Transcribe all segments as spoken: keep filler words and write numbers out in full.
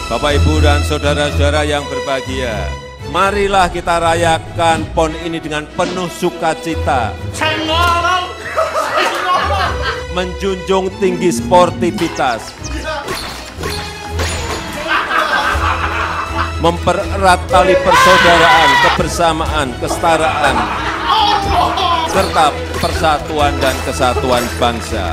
Bapak, Ibu, dan saudara-saudara yang berbahagia, marilah kita rayakan P O N ini dengan penuh sukacita. Menjunjung tinggi sportivitas. Mempererat tali persaudaraan, kebersamaan, kesetaraan, serta persatuan dan kesatuan bangsa.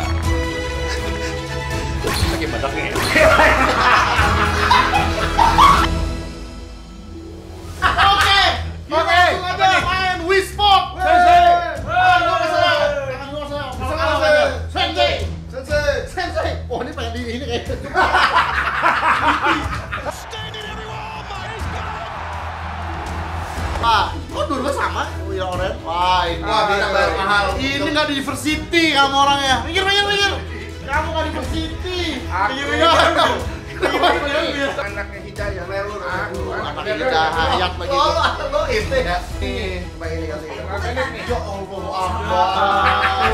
Oke, oke, main Wii Sport. Sensei, sensei, sensei. Oh, ini pengen di ini kayak. Pak, kok dulu sama? Wih, Oren. Wah, ini Wah, bisa bayar mahal. Ini nggak di diversity kamu orangnya. Mikir, mikir, mikir. Kamu nggak di diversity. Mikir, mikir. Anaknya Hidayah, lelur. Anaknya Hidayah begitu. Oh, lo itu ya. Nih, coba ini kasih. Ya Allah,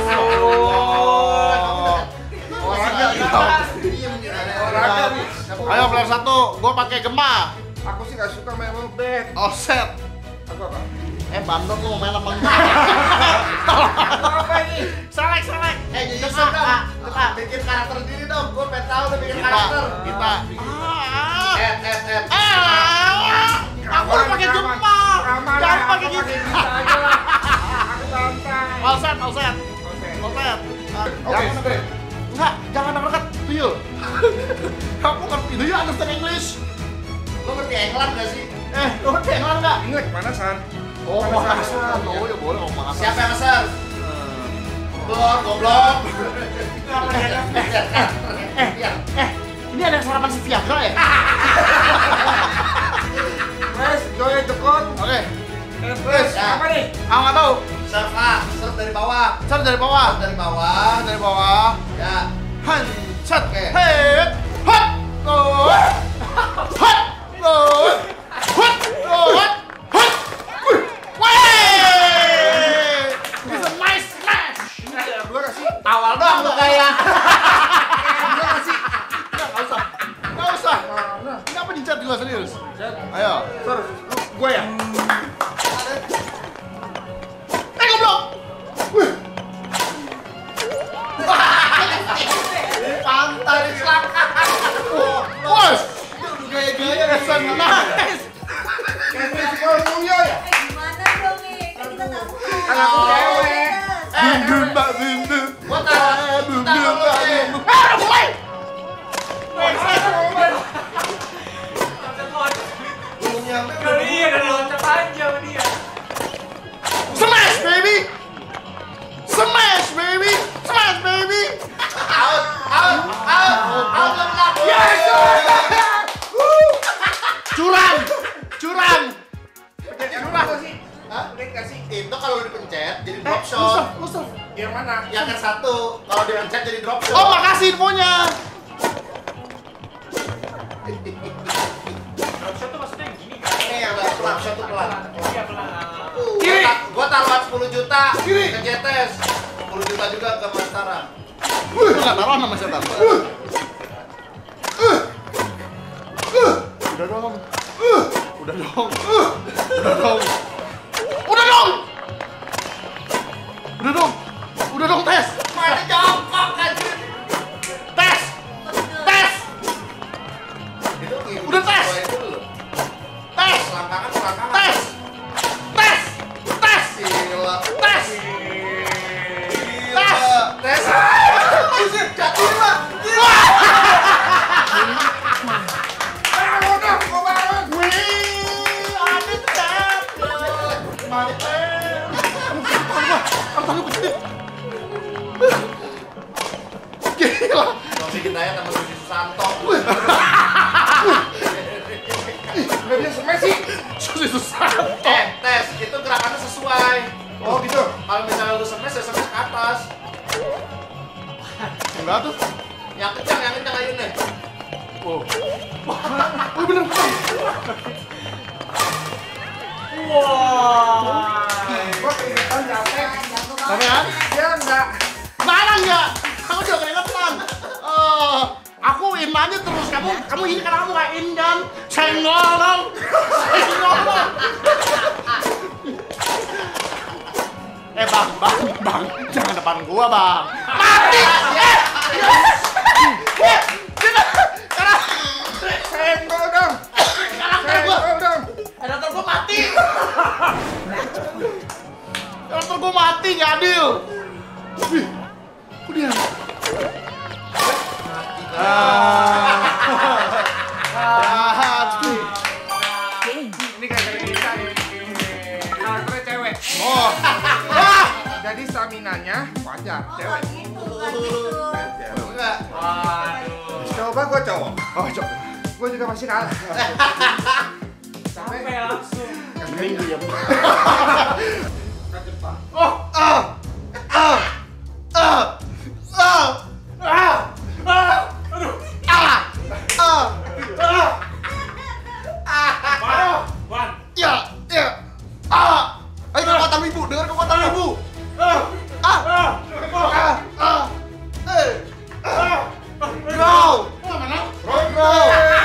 Olahraga nih. ayo player satu, gue pakai Gema. Aku sih nggak suka main robek. Offset. Aku apa? Eh, Bandung gue mau main apa enggak? Apa ini? Selek, selek. Eh, jadi Kita, dong. kita, Bikin karakter diri dong. Gue pengen tahu tuh bikin kita, karakter. kita. Eh, eh, eh. Ah, aku udah pakai Gema. Jangan pakai gitu. Aku santai. Offset, offset, offset. Oke, oke. Enggak, jangan dekat, tuyul. Kamu ngerti, do you understand English? Lo ngerti England nggak sih? Eh, lo ngerti English nggak? Ingat mana San? Oh, Makassar. Oh, ya boleh ngomong Makassar. Siapa yang ngeser? Goblok, goblok. Eh, eh, ini ada sarapan si Viagra ya? Wes, join the con. Oke. Wes, Ya. apa nih? Aku nggak tahu. Serve A, serve dari bawah. Serve dari bawah. Serve dari bawah. Dari bawah. Ya. Han, set, Oke. hei, hot, go, hot, go, hot, go, hot, hot. Wey, it's a nice smash. Gue kasih. Awal doang tuh kayak. Gue kasih. Nggak usah, nggak usah. Ini apa dicat juga serius? Ayo. Terus, gue ya. Eh, goblok. Wih. Pantai di selangkangan. Bos. Gaya-gaya Kesan nice. Kayak festival Muyo ya? Eh gimana dong nih? Kan kita tahu. Kan aku cewek. Bum bum bak bum bum. Gue taruh. Bum bum Taruh bak lo deh. bum bum. Eh, udah mulai. Belum nyampe. Iya, udah loncat aja sama dia. Smash baby. Smash baby. Smash baby. Out, out, out, out of luck. Yes. Curang. Curang. Pencet curang sih. Hah? Udah kasih. Itu kalau dipencet jadi drop Eh, lu shot. serve, lu serve. Yang mana? Yang ke satu. Kalau dipencet jadi drop shot. Oh, makasih infonya. Dropshot tuh maksudnya gini kan? Ini yang drop shot tuh pelan. Iya, pelan. Kiri. Gua taruhan sepuluh juta Kiri. ke Jetes. sepuluh juta juga ke Mas Tara. Wih, lu nggak taruhan sama setan. Udah dong. Udah dong. Udah dong. Udah dong. Udah dong. Udah dong, tes. Mana jongkok anjir. Tes. Tes. Itu Udah tes. itu dulu. Tes. Selangkangan, selangkangan. Tes. Tes. Tes. Gila. Tes. Gila. Tes. Buset, jatuh lah. Bangun dong, kok bangun? Wih, ada tes. Mantap. Tangan gua kecil. Gila. Rosi Hidayat sama Susi Susanto. Nggak bisa smash sih. Susi susah. Eh, tes, itu gerakannya sesuai. Oh gitu. Kalau misalnya lu smash, ya smash ke atas. Enggak tuh. Yang kencang, yang kencang aja nih. Oh. Oh bener. Wah. Gua keingetan capek. Tapi kan? Dia enggak. Mana enggak? Aku juga keringetan. Oh, aku in aja terus. Kamu kamu ini karena kamu nggak in kan? Senggol dong. Senggol dong. Eh bang, bang, bang, jangan depan gua bang. Mati! Eh, karena Senggol dong. karakter gua, Senggol dong. karakter gua mati. Karakter gua mati, nggak adil. Wih, kok dia? Ini gara-gara kita ya. Karakternya cewek. Oh, Jadi staminanya wajar, Oh, cewek. nggak gitu, nggak gitu. enggak. Coba gua cowok. Oh, coba. Gua juga masih kalah. Sampai langsung. Mending diam. Oh, Ah, ah, ah, ah, ah, ah, aduh, ah, ah, ah, Wan, Wan. ya, ya, ah, ayo kekuatan ibu, dengar kekuatan ibu, ah, ah, ah, ah, eh, ah, grow, grow, grow,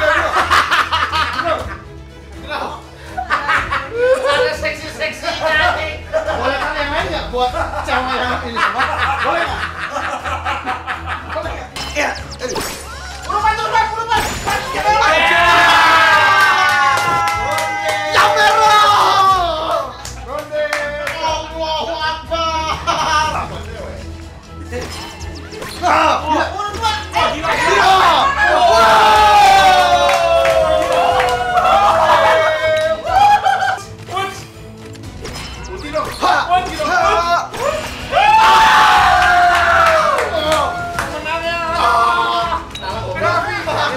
grow. ada seksi-seksinya nih. Boleh kan yang lain nggak buat cewek yang ini semua? Boleh nggak? Boleh nggak? Iya. Urupan, urupan, urupan. Ya merah. Ronde. Allahu Akbar. Ah, urupan. Oh, gila. Putih dong. Wan, gila. Menangnya. Raffi.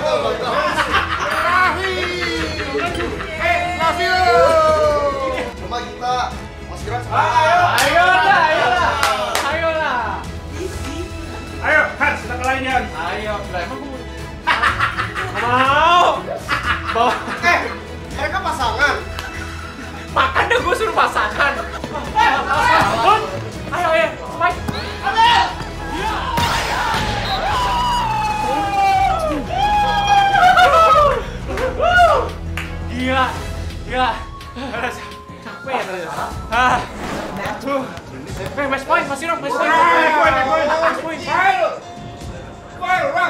Raffi. Eh, Raffi. Coba kita Mas Giran Ayo lah, ayo lah. Ayo lah. Ayo, Hans, kita kalahin Hans. Ayo, lah emang gue mau. Bawa. Eh, mereka pasangan. Makanya gue suruh pasangan. Wan, ayo, ayo, Mike. Gila, gila. Capek ya ternyata. Ah, tuh. Eh, match point, masih dong, match point. Match point, match point. Match point. Ayo. Ayo, Bang.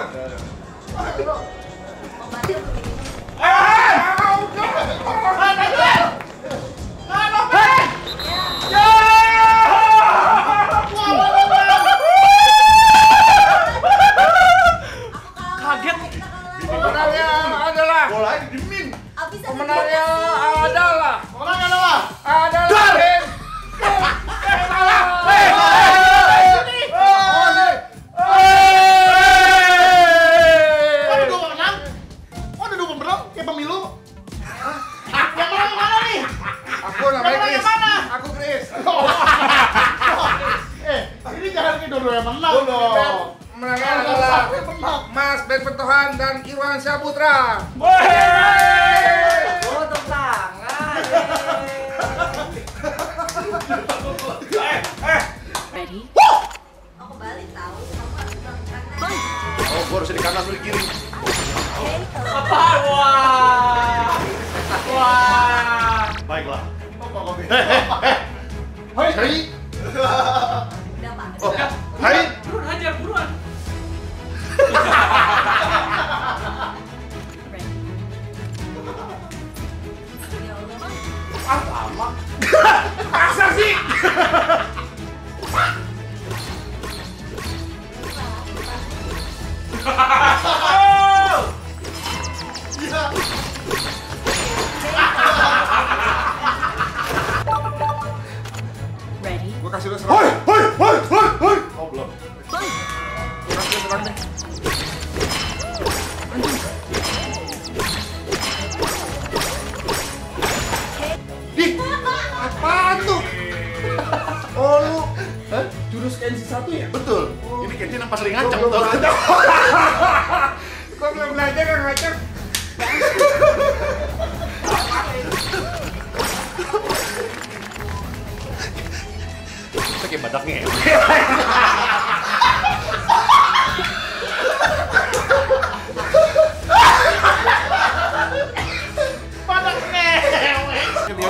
Kaget. Pemenangnya adalah Bola didiemin. Abis ada pemenangnya dikasih. adalah Orang adalah adalah Dar! tim. Eh, salah. Eh, Kok ada dua pemenang? Kok ada dua pemenang? Kayak pemilu. Yang menang yang mana nih? Aku namanya Pemenang Chris. yang mana? Aku Chris. Eh, ini jangan kayak dua-dua yang menang dong. Menangnya Kalau adalah satu yang menang. Mas Ben Pertohan dan Irwan Saputra. Woi! Oh, tepuk tangan. Ready? Aku balik tahu. Kamu harus melakukan Oh, gua harus di kanan lu di kiri. Oke, kalau Apa? Wah! Wah! Baiklah. Eh, eh, eh. Hai, hai. udah pak. Oh, hai. Buruan hajar, buruan. Ready? Ya Allah, Bang. Ah, lama. Masa sih? Ready? Gua kasih lu Hai, serang. hai, hai, hai, hai. Oh, belum. Gua kasih lu serang deh. Ih, apaan tuh? Oh, lu Hah? Jurus Kenshi satu ya? Betul. Ini Kenshi yang pas lagi ngacak tuh. Gua belum belajar yang ngacak. Kita kayak badaknya ya.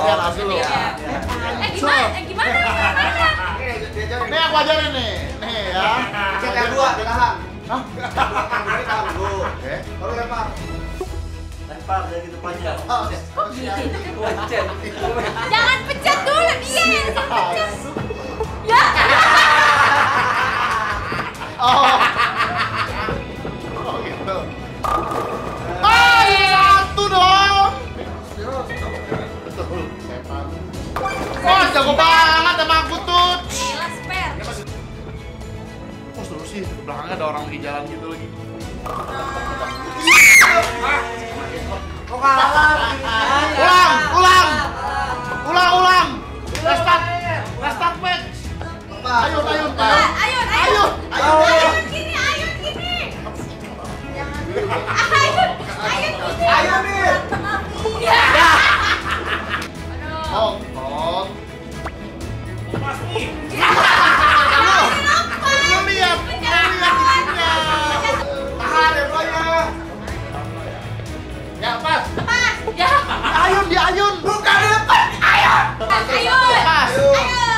latihan awas dulu. Eh gimana? Eh gimana? Gimana? Nih aku ajarin nih. Nih ya. Cek yang dua, tahan. Hah? Ini tahan dulu. Oke. Baru lempar. Lempar dari depannya. Oh, Wancen. Jangan pencet dulu dia yang pencet. Ya. Oh. Oh gitu. Ah, ini satu dong. Betul. Wah, jago banget emang Butut. Gila spare. Oh, terus sih belakangnya ada orang lagi jalan gitu lagi. Kok kalah? Ulang, ulang. Ulang, ulang. Restart. Restart match. Ayo, ayo, ayo. Ayo, ayo. Ayo. Ayo gini, ayo gini. Jangan. Ayo, ayo gini. Ayo nih. Ya. Oh, oh. Pas nih. Lu lihat, lu lihat ininya. Tahan ya, Bro ya. Ya, pas. Pas. Ya. Ayun, di ayun. Bukan di depan. Ayo. Pas. Ayo.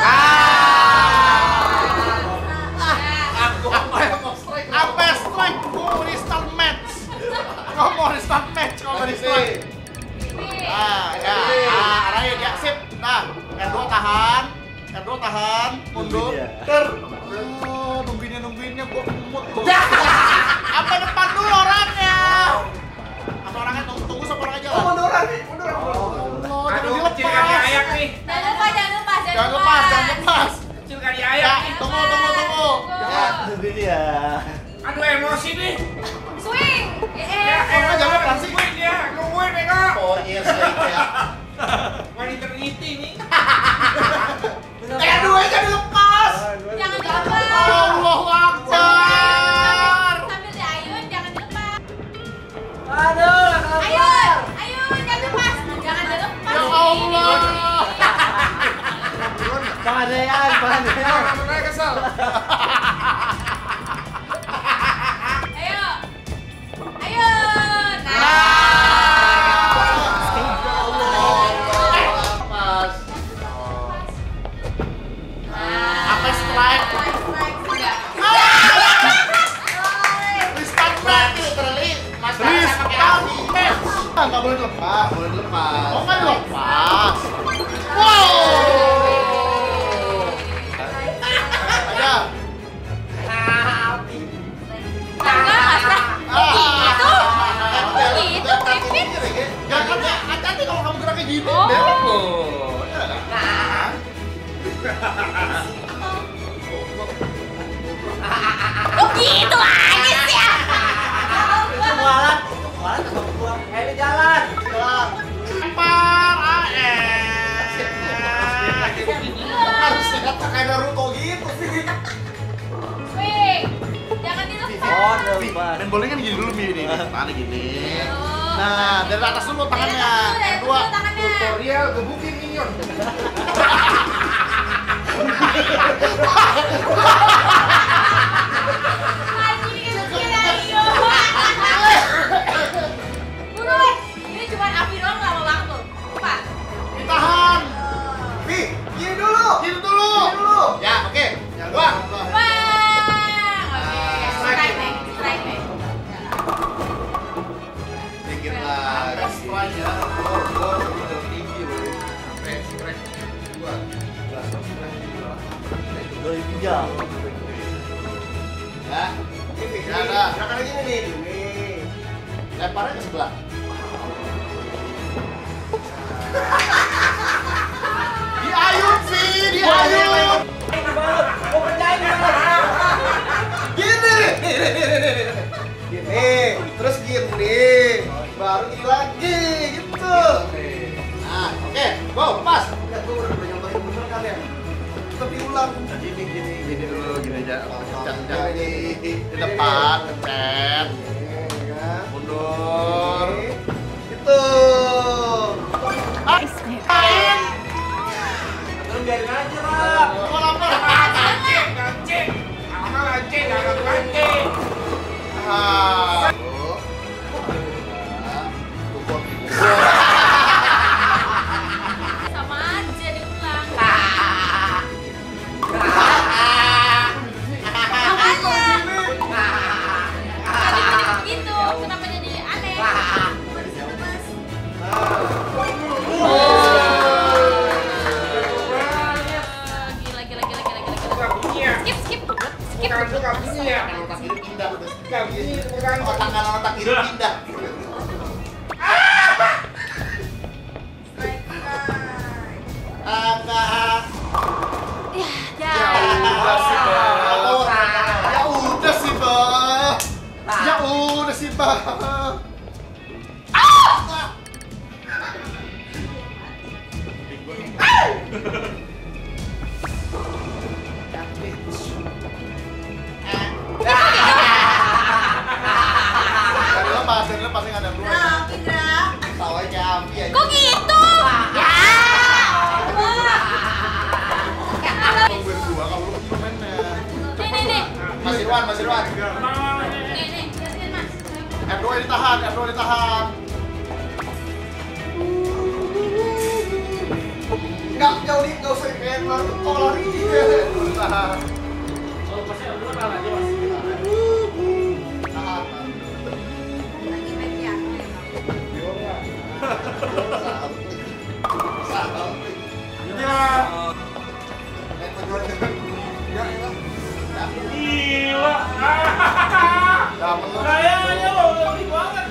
Aku apa strike? Mau restart match. Kau mau restart match, kau mau restart. Ah, ya, ah, arahin ya, sip. Nah, R dua tahan, R dua tahan, mundur, ter. Oh, nungguinnya nungguinnya gua umut. Apa depan dulu orangnya? Apa orangnya tunggu tunggu sama orang aja Oh, lah. munduran nih, munduran. Allah, jangan Aduh, kecil kaki dilepas. ayak nih. Jangan lupa, jangan lupa, Jangan lepas, jangan lepas. Kecil kaki Ya, ayak. tunggu tunggu tunggu. Ya, ini dia. Aduh emosi nih. Swing. Eh, Ya, eh. Oh, jangan lepas sih. nungguin dia, nungguin Beko. Oh, iya sih ya. Wanita terniti nih. Eh, dua jangan lepas. Jangan dilepas. Allahu Akbar. Sambil diayun, jangan dilepas. Aduh, Ayun, ayun, jangan lepas. Jangan dilepas. Ya Allah. Pengadean, pengadean. Mulai kesel. Ayo. Ayo. Nah. Pas. Apa strike? Restart match literally. Mas Restart match. Enggak boleh lepas, boleh lepas. Oh, kan lepas. Wow. Aja. Gitu, Kevin. Jangan ya, hati-hati kalau kamu geraknya gini. Oh. Belok loh. Nah. Kok gitu aja sih ya? Kualat, kualat sama gua. Eh, ini jalan. Lempar A S. Harus lihat kayak Naruto gitu sih. Swing. Jangan dilepas. Oh, Nih, lepas. main bowling kan gini dulu nih, nih. Tangannya gini. Oh. Nah, dari atas dulu tangannya. Dari Yang dua. atas dulu tangannya. Tutorial gebukin minion. Anjing, kecil ayo. Buruan. Ini cuma api doang lama banget tuh. Lupa. Ditahan. Pi, gini dulu. Gini dulu. Gini dulu. Ya, oke. Yang dua. Bang. Oke. Strike nih. Strike nih. Dikit lagi. Strike ya. Gol, gol, gol tinggi loh. Sampai strike dua. Dua ribu jam. Ya. Ini, Ya, dah. gerakan lagi nih. Nih. Lemparnya ke sebelah. Diayun sih, diayun. Mau percaya gini. Gini, terus gini. Baru gini lagi, gitu. Nah, oke. Go, lepas. Lihat gua udah nyontohin bener kan ya. Tapi ulang. Gini, gini, gini dulu, gini aja. Pencet, Nah, pencet. ini. Di depan, pencet. Ini, kan. Mundur. Gitu. Ah, main. Terus biarin aja lah. Mau lapar. Anjing, anjing. Amal anjing, jangan anjing. Ah. Dari lepas, dari lepas yang ada dua. Nah, Indra. Tahu aja Ampi aja. Kok gitu? Ya. Kalau berdua kalau lu mainnya. Nih, nih, nih. Mas Irwan, Mas Irwan. Nih, nih. Lihatin, Mas. R dua ditahan, R dua ditahan. Enggak, jauh nih, enggak usah kayak lari, kok lari. Tahan. Kalau masih ada dua kalah aja mas. Tahan. Lagi main piano ya, Bang. Ya. Gila. Ya, menurut Kayaknya lo lebih banget.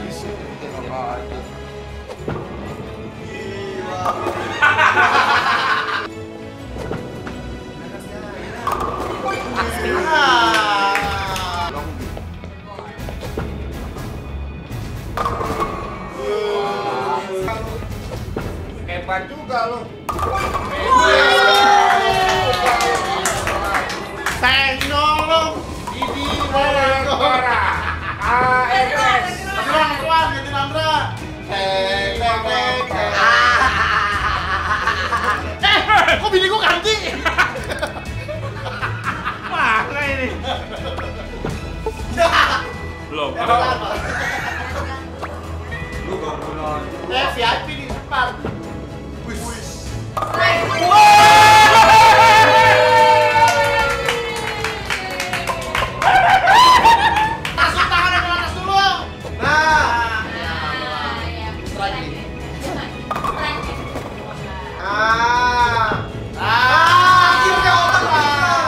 Hebat juga lo. Teknolog Didi Wara. A S S. Tuan, tuan, ganti Nandra. Tek, tek, tek, tek. Eh, kok bini gua ganti? Mana ini? Belum. Eh, V I P di depan. Wis. Wis. Masuk tangannya ke atas dulu. Nah. Ah. Ah, akhirnya otak lah.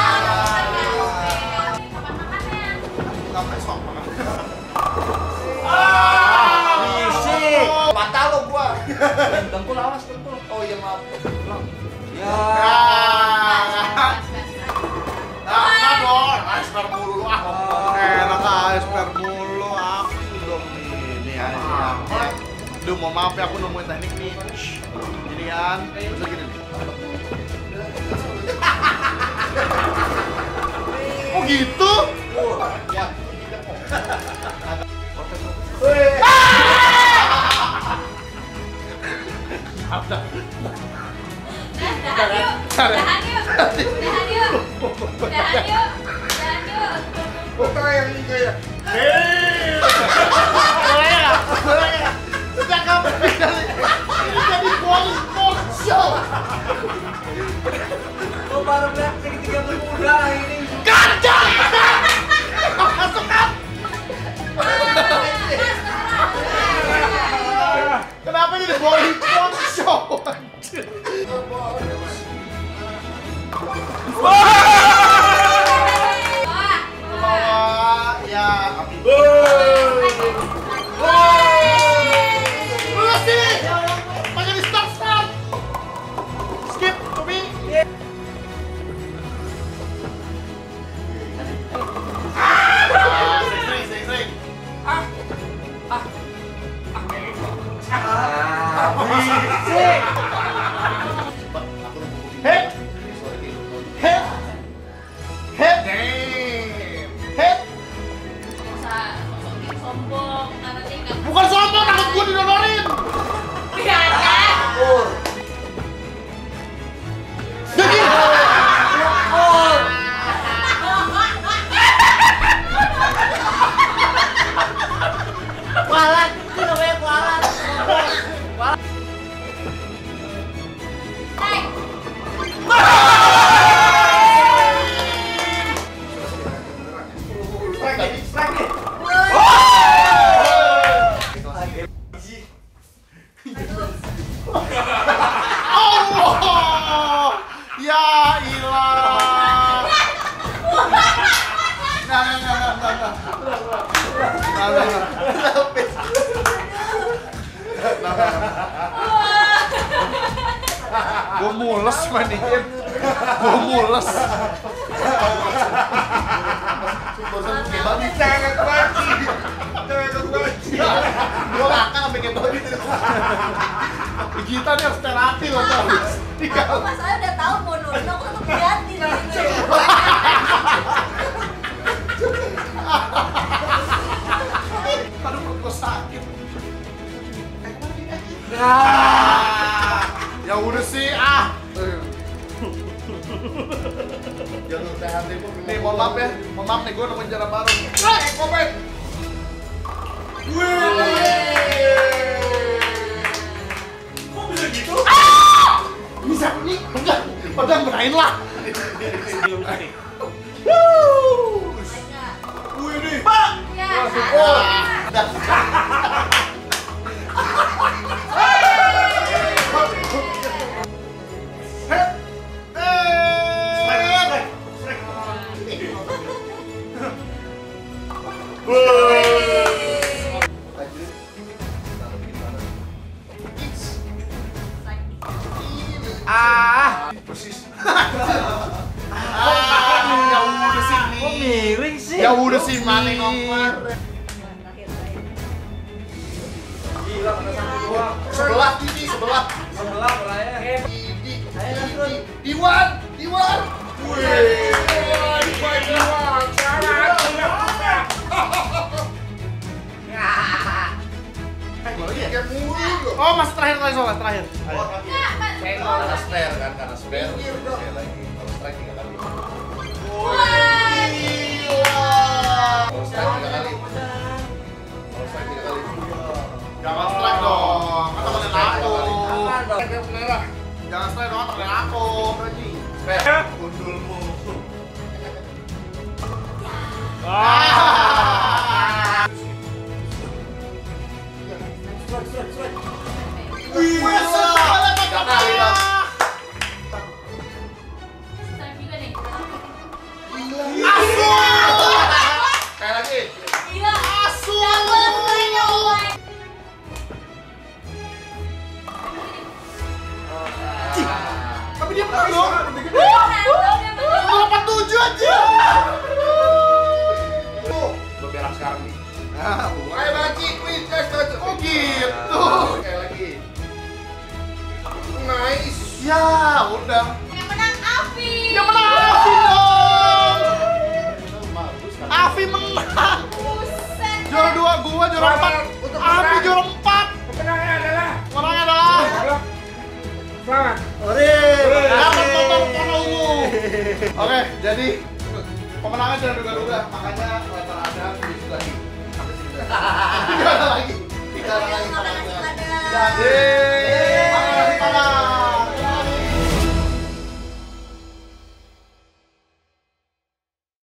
Enggak besok makan. Misi. Mata lo gua. Dengkul awas dengkul. Oh iya maaf. Ya. Ah, enggak dong. Asper mulu lu ah. Enak asper mulu aku dong ini ya. Aduh, mau maaf ya aku nemuin teknik nih. Gini kan, terus gini. Oh gitu? Ya. Dahan yuk, dahan yuk, dahan yuk, dahan yuk, dahan yuk. Foto yang ini kayak. Hei. Boleh ya? Boleh ya? Sejak kapan ini jadi bolis show? Lo baru lihat segitiga bermuda ini. Kacau! Masuk kan? Kenapa jadi bolis show? Wah, ya. Lu sih, pakai di stop stop. Skip, Tobi. Ah, sering, sering, sering. Ah. Ah. Hit, hit, hit, hit. Sombong, nanti nggak. Bukan sombong, takut gue didonorin. Biarkan. Jadi, Kualat, itu namanya kualat. Hai. strike lagi, strike nih. Oh, ya ilah. Nah, nah, nah, nah, nah, nah. Nah, nah, nah. Nah, nah, nah. Gua mules mandiin. Gua mules. Jangan banci. Jangan banci. Gua makan sampai kayak banci. Kita nih harus terapi loh, Charles. Aku masalahnya udah tahu mau nurun, aku tetap ganti di situ. Aduh, perut gue sakit. Nah, ya udah sih, ah. Jalur T H T pun Nih, mohon maaf ya, mohon maaf nih, gue nemuin cara baru. Eh, kopet. Kok bisa gitu? Bisa nih, enggak, padahal benain lah. Belum tadi. Wih nih, Ya, oh, Ah, persis. Ah, ya udah sih nih. kok miring sih? Ya udah sih nih. Gila, kena sampai gua. Sebelah ini, sebelah. Sebelah bolanya. Di, di, Iwan, Iwan. Wih, Iwan, Iwan. Oh, masih terakhir terakhir soalnya terakhir. Ayo. karena spare kan, karena spare. Sekali lagi. Kalau strike tiga kali. Kalau strike tiga kali. Kalau strike tiga kali. Jangan strike dong, kata kalian aku. Strike merah. Jangan strike dong, kata kalian aku. Spare. Gundulmu. Ah. Wih, Tiga kali dong. Asu. Sekali lagi. Asu. Tapi dia menang dong. delapan tujuh aja. Gue berak sekarang nih. Ah, Ayo Baci, quiz, guys, guys. oh gitu. Sekali lagi. Nice. Ya, udah. Yang menang Afi. Yang menang Afi dong. Afi menang. Buset. Juara dua gua, juara empat. Untuk Afi menang. juara empat. Pemenangnya adalah Menangnya adalah. Selamat. Dapat motor warna ungu. Oke, jadi pemenangnya jangan duga-duga. Makanya